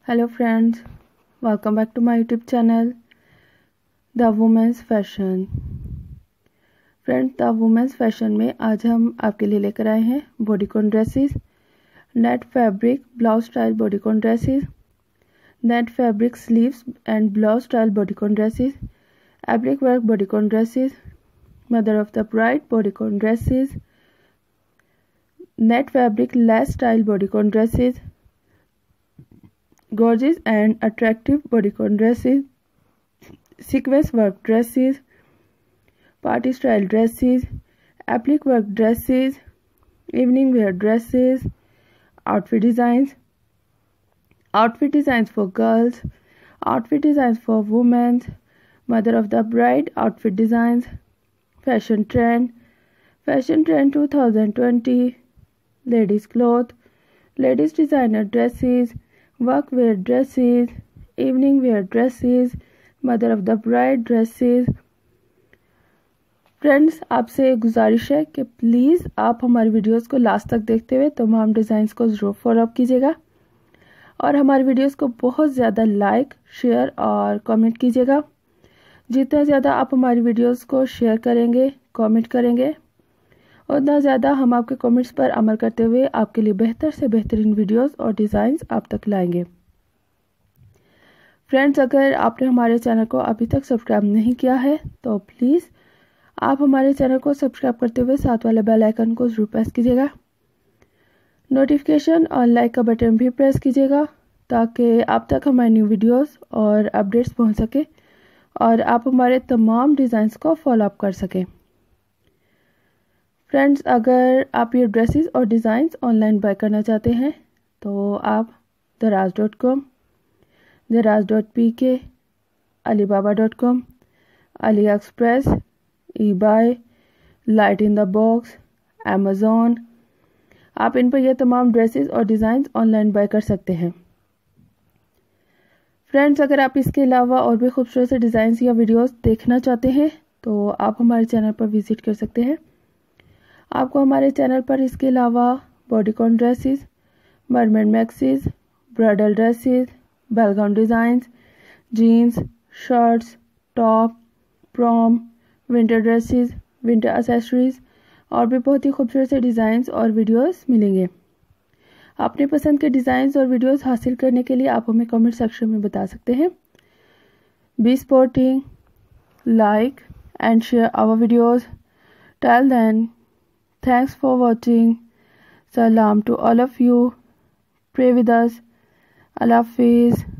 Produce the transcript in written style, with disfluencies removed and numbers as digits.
Hello friends, welcome back to my YouTube channel the women's fashion. Friends, the women's fashion में आज हम आपके लिए लेकर आए हैं bodycon dresses, net fabric blouse style bodycon dresses, net fabric sleeves and blouse style bodycon dresses, applique work bodycon dresses, mother of the bride bodycon dresses, net fabric lace style bodycon dresses, gorgeous and attractive bodycon dresses, sequence work dresses, party style dresses, applique work dresses, evening wear dresses, outfit designs for girls, outfit designs for women, mother of the bride outfit designs, fashion trend 2020, ladies cloth, ladies designer dresses, work wear dresses, evening wear dresses, mother of the bride dresses. Friends, आपसे गुजारिश है कि please आप हमारी videos को last तक देखते हुए तमाम डिज़ाइंस को ज़रूर फॉलो अप कीजिएगा और हमारी वीडियोस को बहुत ज़्यादा लाइक, शेयर और कमेंट कीजिएगा। जितना ज़्यादा आप हमारी वीडियोस को शेयर करेंगे, कमेंट करेंगे, उतना ज़्यादा हम आपके कमेंट्स पर अमल करते हुए आपके लिए बेहतर से बेहतरीन वीडियोस और डिज़ाइंस आप तक लाएंगे। फ्रेंड्स, अगर आपने हमारे चैनल को अभी तक सब्सक्राइब नहीं किया है तो प्लीज़ आप हमारे चैनल को सब्सक्राइब करते हुए साथ वाले बेल आइकन को ज़रूर प्रेस कीजिएगा। नोटिफिकेशन और लाइक का बटन भी प्रेस कीजिएगा ताकि आप तक हमारी न्यू वीडियोस और अपडेट्स पहुंच सके और आप हमारे तमाम डिज़ाइंस को फॉलो अप कर सकें। फ्रेंड्स, अगर आप ये ड्रेसेस और डिज़ाइंस ऑनलाइन बाय करना चाहते हैं तो आप daraz.com, daraz.pk, alibaba.com, AliExpress, eBay, light in the box, Amazon, आप इन पर यह तमाम ड्रेसेस और डिज़ाइंस ऑनलाइन बाय कर सकते हैं। फ्रेंड्स, अगर आप इसके अलावा और भी खूबसूरत से डिज़ाइंस या वीडियोस देखना चाहते हैं तो आप हमारे चैनल पर विजिट कर सकते हैं। आपको हमारे चैनल पर इसके अलावा bodycon dresses, mermaid maxis, bridal dresses, ballgown designs, jeans, shirts, top, prom, winter dresses, winter accessories और भी बहुत ही खूबसूरत से डिज़ाइंस और वीडियोस मिलेंगे। अपने पसंद के डिज़ाइंस और वीडियोस हासिल करने के लिए आप हमें कमेंट सेक्शन में बता सकते हैं। Be supporting, like and share our videos. Till then, thanks for watching. Salam to all of you. Pray with us. Allah Hafiz.